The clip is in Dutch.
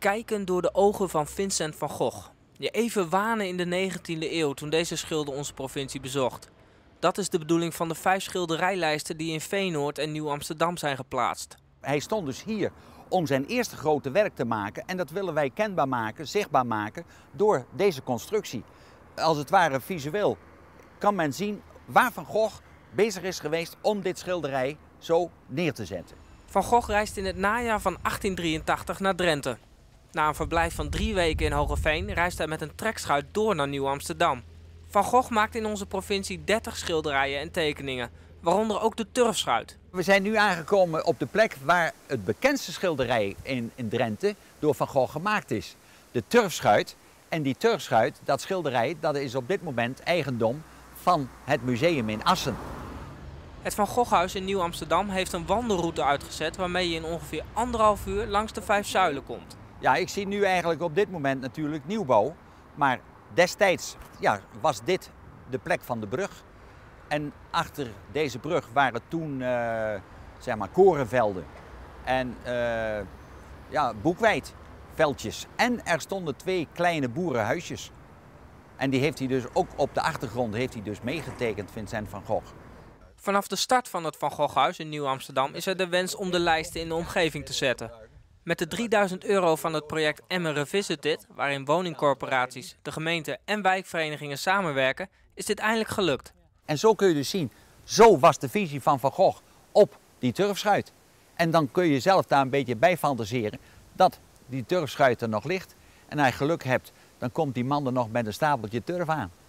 Kijken door de ogen van Vincent van Gogh. Je even wanen in de 19e eeuw toen deze schilder onze provincie bezocht. Dat is de bedoeling van de 5 schilderijlijsten die in Veenoord en Nieuw-Amsterdam zijn geplaatst. Hij stond dus hier om zijn eerste grote werk te maken en dat willen wij kenbaar maken, zichtbaar maken door deze constructie. Als het ware visueel kan men zien waar Van Gogh bezig is geweest om dit schilderij zo neer te zetten. Van Gogh reist in het najaar van 1883 naar Drenthe. Na een verblijf van 3 weken in Hoogeveen reist hij met een trekschuit door naar Nieuw-Amsterdam. Van Gogh maakt in onze provincie 30 schilderijen en tekeningen, waaronder ook de turfschuit. We zijn nu aangekomen op de plek waar het bekendste schilderij in Drenthe door Van Gogh gemaakt is. De turfschuit. En die turfschuit, dat schilderij, dat is op dit moment eigendom van het museum in Assen. Het Van Goghhuis in Nieuw-Amsterdam heeft een wandelroute uitgezet waarmee je in ongeveer 1,5 uur langs de 5 zuilen komt. Ja, ik zie nu eigenlijk op dit moment natuurlijk nieuwbouw, maar destijds was dit de plek van de brug. En achter deze brug waren toen zeg maar korenvelden en boekweitveldjes. En er stonden 2 kleine boerenhuisjes. En die heeft hij dus ook op de achtergrond meegetekend, Vincent van Gogh. Vanaf de start van het Van Goghhuis in Nieuw-Amsterdam is er de wens om de lijsten in de omgeving te zetten. Met de €3000 van het project Emmen Revisited, waarin woningcorporaties, de gemeente en wijkverenigingen samenwerken, is dit eindelijk gelukt. En zo kun je dus zien, zo was de visie van Van Gogh op die turfschuit. En dan kun je zelf daar een beetje bij fantaseren dat die turfschuit er nog ligt. En als je geluk hebt, dan komt die man er nog met een stapeltje turf aan.